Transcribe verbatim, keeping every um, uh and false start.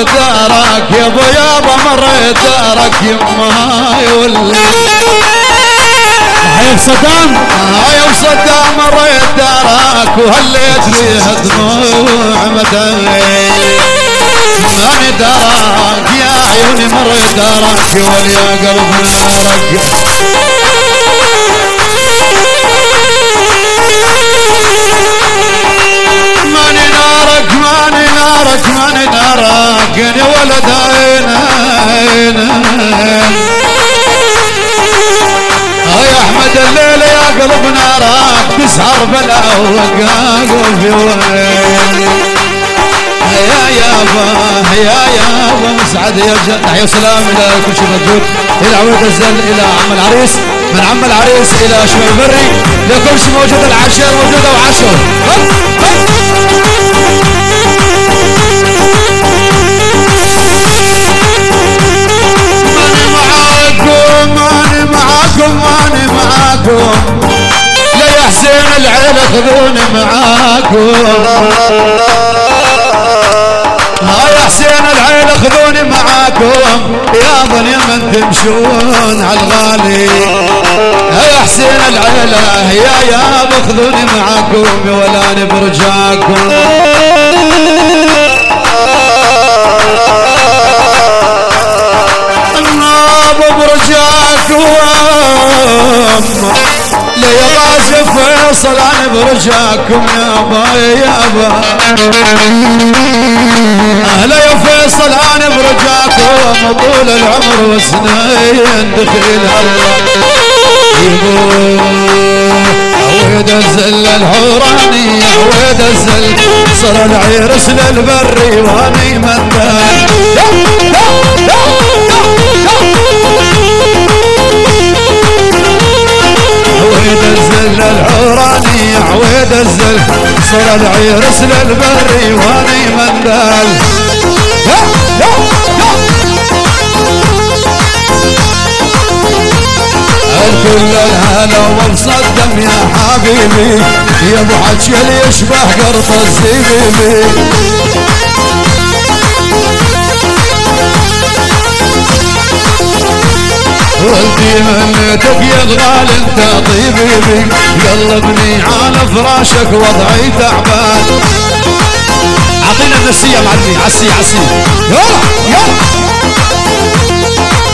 مريت دارك يابا يابا مريت دارك يماي ولا حياك صدام يا صدام مريت دارك وهليت فيها دموع مداي ماني دارك يا عيوني مريت دارك ويا قلب نارك ماني نارك ماني نارك ماني نارك يا ولد عيني يا احمد الليل يا قلب نارك تسهر بلا وقاق في وين يا يابا يا يابا مسعد يا جد تحية وسلام الى كل شيء موجود الى عود الزل الى عم العريس من عم العريس الى شمال البري لكل شيء موجود العشاء موجوده وعشر ماني معاكم ماني معاكم ماني معاكم لا يا حسين العيله خذوني معاكم يا حسين العيلة خذوني معاكم يا ظن من تمشون عالغالي يا حسين العيلة يا يابا خذوني معاكم ولا برجاكم الناب برجاكم ليا غازي فيصل انا برجاكم يابا يابا اهلا يا فيصل انا برجاكم طول العمر وسنين دخيل الله يبوه عويد الزل الحوراني عويد الزل صار العيرس للبري واني مندان عويد الزل الحوراني عويد الزل صار العيرس للبري واني مندال الكل الهلا ومصدم يا حبيبي يا ابو حجي اللي يشبه قرط الزبيبي ولدي منتك يا الغال انت طبيبي قلبني على فراشك وضعي تعبان اعطينا النسيه معلمي عسي عسي يلا يلا